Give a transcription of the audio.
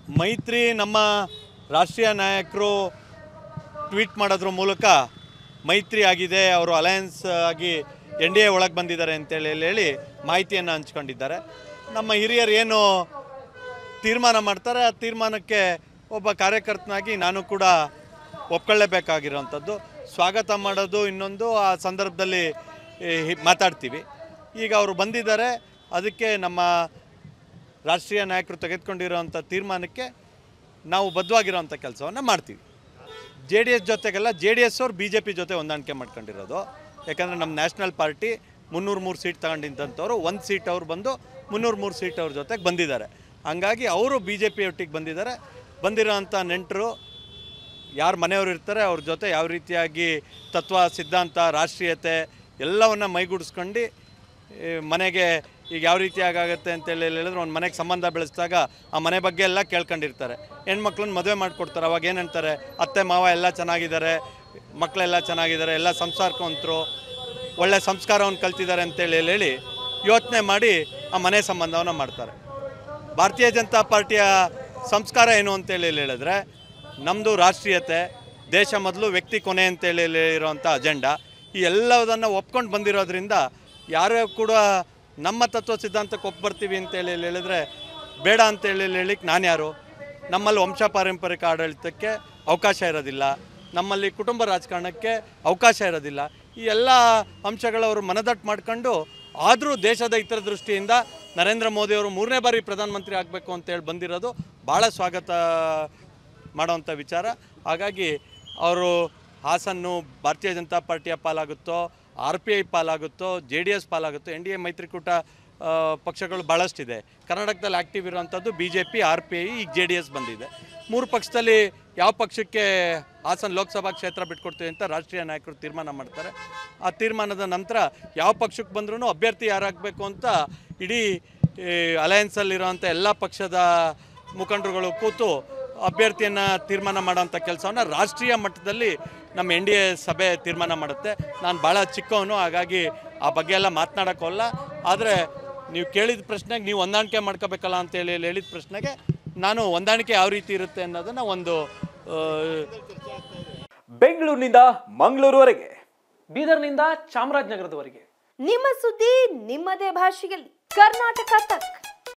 ಮೈತ್ರಿ ನಮ್ಮ ರಾಷ್ಟ್ರೀಯ ನಾಯಕರು ಟ್ವೀಟ್ ಮಾಡೋದ್ರ ಮೂಲಕ ಮೈತ್ರಿ ಆಗಿದೆ, ಅವರು ಅಲಯನ್ಸ್ ಆಗಿ NDA ಒಳಗೆ ಬಂದಿದ್ದಾರೆ ಅಂತೇಳಿ ಹೇಳಿ ಮಾಹಿತಿಯನ್ನು ಹಂಚ್ಕೊಂಡಿದ್ದಾರೆ. ನಮ್ಮ ಹಿರಿಯರು ಏನು ತೀರ್ಮಾನ ಮಾಡ್ತಾರೆ ಆ ತೀರ್ಮಾನಕ್ಕೆ ಒಬ್ಬ ಕಾರ್ಯಕರ್ತನಾಗಿ ನಾನು ಕೂಡ ಒಪ್ಕೊಳ್ಳೇಬೇಕಾಗಿರೋವಂಥದ್ದು. ಸ್ವಾಗತ ಮಾಡೋದು ಇನ್ನೊಂದು, ಆ ಸಂದರ್ಭದಲ್ಲಿ ಮಾತಾಡ್ತೀವಿ. ಈಗ ಅವರು ಬಂದಿದ್ದಾರೆ, ಅದಕ್ಕೆ ನಮ್ಮ ರಾಷ್ಟ್ರೀಯ ನಾಯಕರು ತೆಗೆದುಕೊಂಡಿರೋವಂಥ ತೀರ್ಮಾನಕ್ಕೆ ನಾವು ಬದ್ಧವಾಗಿರೋವಂಥ ಕೆಲಸವನ್ನು ಮಾಡ್ತೀವಿ. JDS ಜೊತೆಗೆಲ್ಲ JDS ಅವರು BJP ಜೊತೆ ಹೊಂದಾಣಿಕೆ ಮಾಡ್ಕೊಂಡಿರೋದು. ಯಾಕಂದರೆ ನಮ್ಮ ನ್ಯಾಷನಲ್ ಪಾರ್ಟಿ 303 ಸೀಟ್ ತಗೊಂಡಿದ್ದಂಥವ್ರು 1 ಸೀಟ್ ಅವ್ರು ಬಂದು 303 ಸೀಟ್ ಅವ್ರ ಜೊತೆಗೆ ಬಂದಿದ್ದಾರೆ. ಹಂಗಾಗಿ ಅವರು BJP ಒಟ್ಟಿಗೆ ಬಂದಿದ್ದಾರೆ. ಬಂದಿರೋವಂಥ ನೆಂಟರು ಯಾರು ಮನೆಯವರು ಇರ್ತಾರೆ ಅವ್ರ ಜೊತೆ ಯಾವ ರೀತಿಯಾಗಿ ತತ್ವ, ಸಿದ್ಧಾಂತ, ರಾಷ್ಟ್ರೀಯತೆ ಎಲ್ಲವನ್ನು ಮೈಗೂಡಿಸ್ಕೊಂಡು ಮನೆಗೆ ಈಗ ಯಾವ ರೀತಿಯಾಗುತ್ತೆ ಅಂತೇಳಿ ಹೇಳಿದ್ರೆ ಒಂದು ಮನೆಗೆ ಸಂಬಂಧ ಬೆಳೆಸಿದಾಗ ಆ ಮನೆ ಬಗ್ಗೆ ಎಲ್ಲ ಕೇಳ್ಕೊಂಡಿರ್ತಾರೆ. ಹೆಣ್ಮಕ್ಳನ್ನ ಮದುವೆ ಮಾಡಿಕೊಡ್ತಾರೆ. ಅವಾಗ ಏನು ಹೇಳ್ತಾರೆ, ಅತ್ತೆ ಮಾವ ಎಲ್ಲ ಚೆನ್ನಾಗಿದ್ದಾರೆ, ಮಕ್ಕಳೆಲ್ಲ ಚೆನ್ನಾಗಿದ್ದಾರೆ, ಎಲ್ಲ ಸಂಸ್ಕಾರವಂತರು, ಒಳ್ಳೆ ಸಂಸ್ಕಾರವನ್ನು ಕಲ್ತಿದ್ದಾರೆ ಅಂತೇಳಿ ಹೇಳಿ ಯೋಚನೆ ಮಾಡಿ ಆ ಮನೆ ಸಂಬಂಧವನ್ನು ಮಾಡ್ತಾರೆ. ಭಾರತೀಯ ಜನತಾ ಪಾರ್ಟಿಯ ಸಂಸ್ಕಾರ ಏನು ಅಂತೇಳಿ ಹೇಳಿದ್ರೆ ನಮ್ಮದು ರಾಷ್ಟ್ರೀಯತೆ, ದೇಶ ಮೊದಲು ವ್ಯಕ್ತಿ ಕೊನೆ ಅಂತೇಳಿ ಇರೋವಂಥ ಅಜೆಂಡಾ, ಈ ಎಲ್ಲದನ್ನು ಒಪ್ಕೊಂಡು ಬಂದಿರೋದ್ರಿಂದ ಯಾರೇ ಕೂಡ ನಮ್ಮ ತತ್ವ ಸಿದ್ಧಾಂತಕ್ಕೆ ಒಪ್ಪರ್ತೀವಿ ಅಂತೇಳಿ ಹೇಳಿದ್ರೆ ಬೇಡ ಅಂತೇಳಿ ಹೇಳಿಕ್ಕೆ ನಾನು ಯಾರು? ನಮ್ಮಲ್ಲಿ ವಂಶ ಪಾರಂಪರಿಕ ಆಡಳಿತಕ್ಕೆ ಅವಕಾಶ ಇರೋದಿಲ್ಲ, ನಮ್ಮಲ್ಲಿ ಕುಟುಂಬ ರಾಜಕಾರಣಕ್ಕೆ ಅವಕಾಶ ಇರೋದಿಲ್ಲ. ಈ ಎಲ್ಲ ಅಂಶಗಳವರು ಮನದಟ್ಟು ಮಾಡ್ಕೊಂಡು ಆದರೂ ದೇಶದ ಹಿತದೃಷ್ಟಿಯಿಂದ ನರೇಂದ್ರ ಮೋದಿಯವರು 3ನೇ ಬಾರಿ ಪ್ರಧಾನಮಂತ್ರಿ ಆಗಬೇಕು ಅಂತೇಳಿ ಬಂದಿರೋದು ಭಾಳ ಸ್ವಾಗತ ಮಾಡೋವಂಥ ವಿಚಾರ. ಹಾಗಾಗಿ ಅವರು ಹಾಸನ್ನು ಭಾರತೀಯ ಜನತಾ ಪಾರ್ಟಿಯ ಪಾಲಾಗುತ್ತೋ, RPI ಪಾಲಾಗುತ್ತೋ, JDS ಪಾಲಾಗುತ್ತೋ, NDA ಮೈತ್ರಿಕೂಟ ಪಕ್ಷಗಳು ಭಾಳಷ್ಟಿದೆ. ಕರ್ನಾಟಕದಲ್ಲಿ ಆ್ಯಕ್ಟಿವ್ ಇರೋವಂಥದ್ದು BJP, RPI, ಈಗ JDS ಬಂದಿದೆ. 3 ಪಕ್ಷದಲ್ಲಿ ಯಾವ ಪಕ್ಷಕ್ಕೆ ಹಾಸನ ಲೋಕಸಭಾ ಕ್ಷೇತ್ರ ಬಿಟ್ಕೊಡ್ತೀವಿ ಅಂತ ರಾಷ್ಟ್ರೀಯ ನಾಯಕರು ತೀರ್ಮಾನ ಮಾಡ್ತಾರೆ. ಆ ತೀರ್ಮಾನದ ನಂತರ ಯಾವ ಪಕ್ಷಕ್ಕೆ ಬಂದ್ರೂ ಅಭ್ಯರ್ಥಿ ಯಾರಾಗಬೇಕು ಅಂತ ಇಡೀ ಅಲಯನ್ಸಲ್ಲಿರೋವಂಥ ಎಲ್ಲ ಪಕ್ಷದ ಮುಖಂಡರುಗಳು ಕೂತು ಅಭ್ಯರ್ಥಿಯನ್ನು ತೀರ್ಮಾನ ಮಾಡೋವಂಥ ಕೆಲಸವನ್ನು ರಾಷ್ಟ್ರೀಯ ಮಟ್ಟದಲ್ಲಿ ನಮ್ಮ NDA ಸಭೆ ತೀರ್ಮಾನ ಮಾಡುತ್ತೆ. ನಾನು ಭಾಳ ಚಿಕ್ಕವನು, ಹಾಗಾಗಿ ಆ ಬಗ್ಗೆ ಎಲ್ಲ ಮಾತನಾಡೋಕ್ಕಲ್ಲ. ಆದರೆ ನೀವು ಕೇಳಿದ ಪ್ರಶ್ನೆಗೆ ನೀವು ಹೊಂದಾಣಿಕೆ ಮಾಡ್ಕೋಬೇಕಲ್ಲ ಅಂತೇಳಿ ಹೇಳಿದ ಪ್ರಶ್ನೆಗೆ ನಾನು ಹೊಂದಾಣಿಕೆ ಯಾವ ರೀತಿ ಇರುತ್ತೆ ಅನ್ನೋದನ್ನು ಒಂದು ಬೆಂಗಳೂರಿನಿಂದ ಮಂಗಳೂರುವರೆಗೆ, ಬೀದರ್ನಿಂದ ಚಾಮರಾಜನಗರದವರೆಗೆ ನಿಮ್ಮ ಸುದ್ದಿ ನಿಮ್ಮದೇ ಭಾಷೆಯಲ್ಲಿ ಕರ್ನಾಟಕ ತಕ್.